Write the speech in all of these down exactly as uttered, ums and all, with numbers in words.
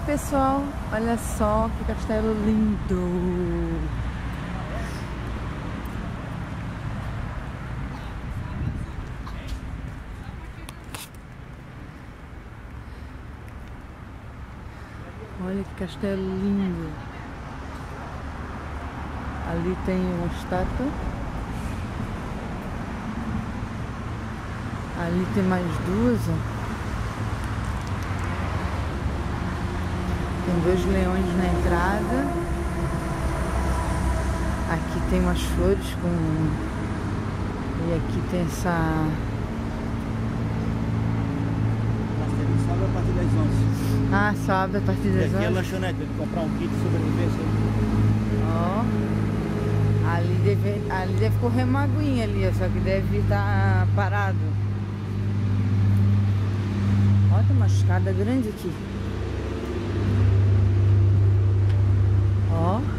pessoal, olha só que castelo lindo. Olha que castelo lindo. Ali tem uma estátua. Ali tem mais duas, ó. Tem dois leões na entrada. Aqui tem umas flores com... E aqui tem essa... Sobe a partir das onze. Ah, sobe a partir das onze. E aqui é a lanchonete, tem que comprar um kit de sobrevivência. Ó. Ali deve, ali deve correr uma aguinha ali, só que deve estar parado. Ó, tem uma escada grande aqui. Ó.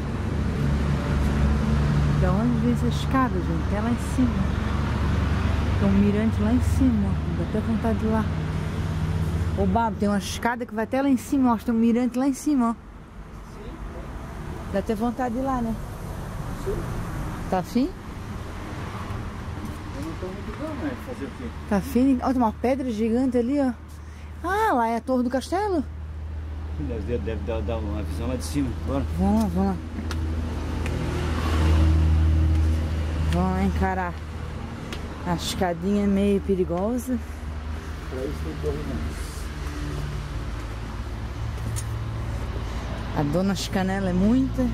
Da onde vem essa escada, gente? Até lá em cima. Tem um mirante lá em cima, ó. Dá até vontade de ir lá. Ô, Babo, tem uma escada que vai até lá em cima, ó. Tem um mirante lá em cima, ó. Sim. Dá até vontade de ir lá, né? Sim. Tá afim? Eu não tô muito bom, né? Fazer o quê? Tá afim? Ó, tem uma pedra gigante ali, ó. Ah, lá é a torre do castelo? Deve, deve dar, dar uma visão lá de cima. Bora. Vamos lá, vamos lá. Vamos lá encarar. A escadinha é meio perigosa. Pra isso tem torre não. A dor nas canelas é muita.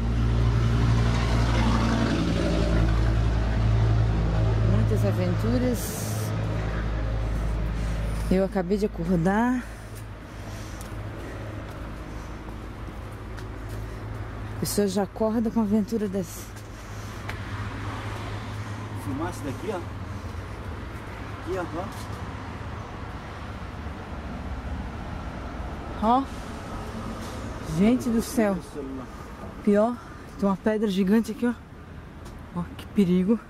Muitas aventuras. Eu acabei de acordar. A pessoa já acorda com uma aventura dessa. Filmasse daqui, ó. Aqui, ó. Ó. Gente do céu. Pior, tem uma pedra gigante aqui, ó. Ó, que perigo.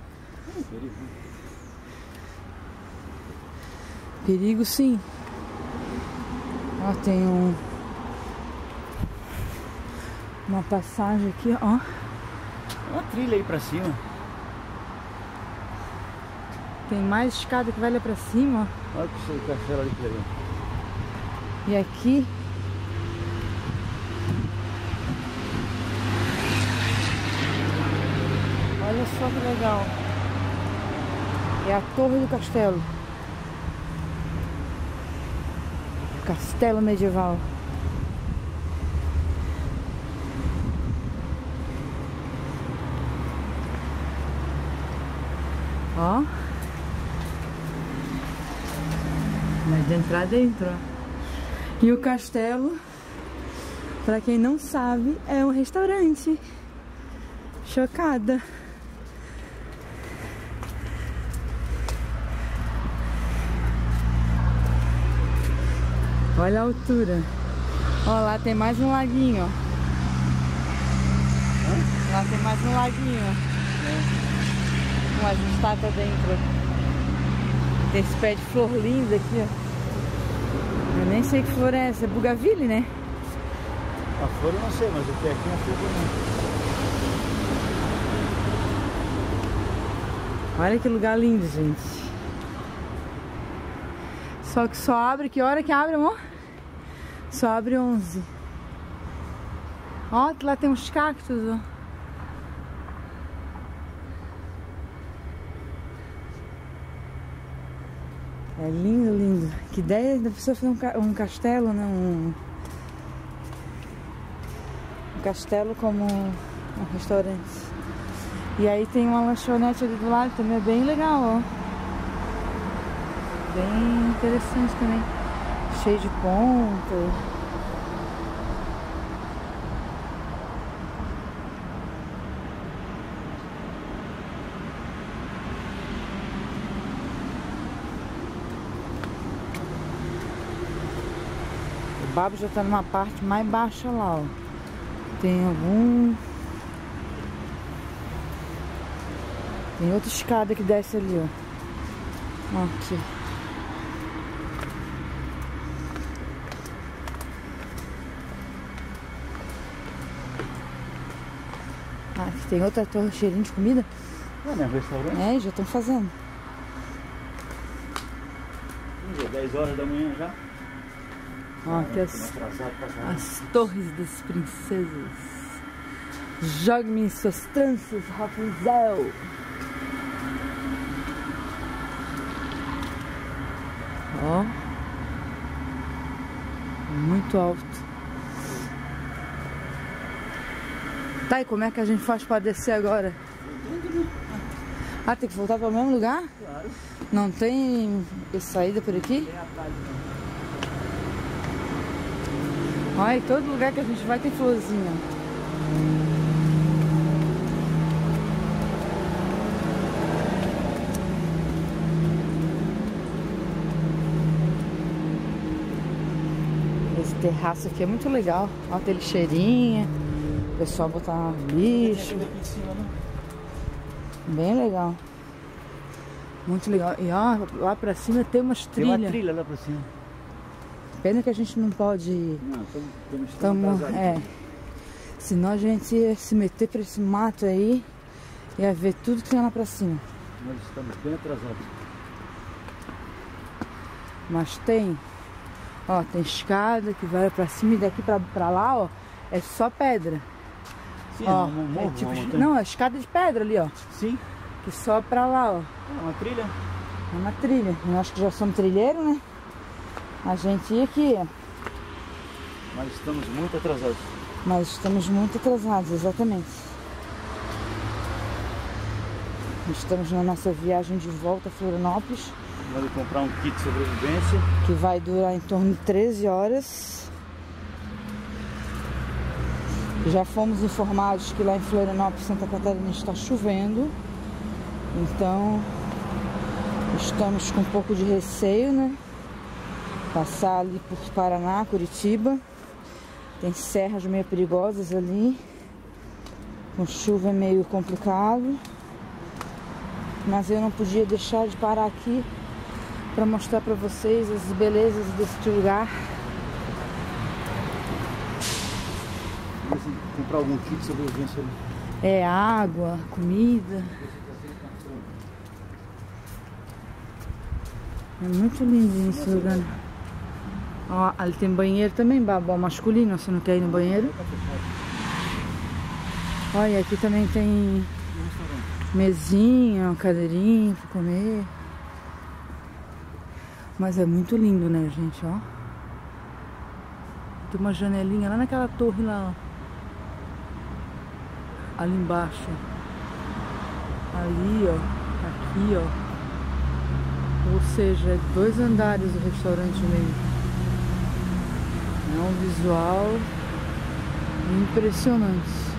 Perigo, sim. Ó, tem um... uma passagem aqui, ó. Uma trilha aí pra cima. Tem mais escada que vai lá pra cima, ó. Olha que castelo ali que legal. E aqui... Olha só que legal. É a torre do castelo. Castelo medieval. Ó. Mas de entrar dentro, ó. E o castelo, pra quem não sabe, é um restaurante. Chocada. Olha a altura. Ó, lá tem mais um laguinho, ó. Lá tem mais um laguinho, ó. É. Umas estátuas dentro. Tem esse pé de flor lindo aqui, ó. Eu nem sei que flor é essa. É bugaville, né? A flor eu não sei, mas o que é aqui é flor não. Olha que lugar lindo, gente. Só que só abre, que hora que abre, amor? Só abre onze. Ó, que lá tem uns cactos, ó. É lindo, lindo. Que ideia da pessoa fazer um, ca um castelo, né? Um, um castelo como um, um restaurante. E aí tem uma lanchonete ali do lado, também é bem legal, ó. Bem interessante também. Cheio de ponto. O Babo já tá numa parte mais baixa lá, ó. Tem algum... Tem outra escada que desce ali, ó. Ó, aqui. que tem outra torre cheirinho de comida. É, né? Restaurante? É, já estão fazendo. É dez horas da manhã já. Ó, aqui as, as torres das princesas. Jogue-me suas tranças, Rapunzel. Ó. Muito alto. Tá, e como é que a gente faz para descer agora? Ah, tem que voltar para o mesmo lugar? Claro. Não tem saída por aqui? Tem atalho. Olha, todo lugar que a gente vai tem florzinha. Esse terraço aqui é muito legal. Olha, tem cheirinha. O pessoal botar lixo. Bem legal. Muito legal. E ó, lá pra cima tem umas trilhas. Tem uma trilha lá pra cima. Pena que a gente não pode ir. Não, estamos Tamo, é. Senão a gente ia se meter pra esse mato aí. Ia ver tudo que tem lá pra cima. Nós estamos bem atrasados. Mas tem. Ó, tem escada que vai pra cima e daqui pra, pra lá, ó. É só pedra. Sim, ó, uma, uma, é tipo, uma não, é escada de pedra ali, ó. Sim. Que só pra lá, ó. É uma trilha. É uma trilha. Nós que já somos trilheiros, né? A gente ia aqui, ó. Mas estamos muito atrasados. Mas estamos muito atrasados, exatamente. Estamos na nossa viagem de volta a Florianópolis. Vamos comprar um kit de sobrevivência. Que vai durar em torno de treze horas. Já fomos informados que lá em Florianópolis, Santa Catarina, está chovendo. Então, estamos com um pouco de receio, né? Passar ali por Paraná, Curitiba. Tem serras meio perigosas ali. Com chuva é meio complicado. Mas eu não podia deixar de parar aqui para mostrar para vocês as belezas deste lugar. Vamos comprar algum kit de sobrevivência ali. É água, comida. É muito lindo esse lugar. Ó, ali tem banheiro também, babó masculino, você não quer ir no banheiro? Olha, aqui também tem mesinha, cadeirinha para comer. Mas é muito lindo, né, gente, ó. Tem uma janelinha lá naquela torre lá, ó. Ali embaixo. Ali, ó. Aqui, ó. Ou seja, é dois andares o restaurante mesmo. É um visual impressionante.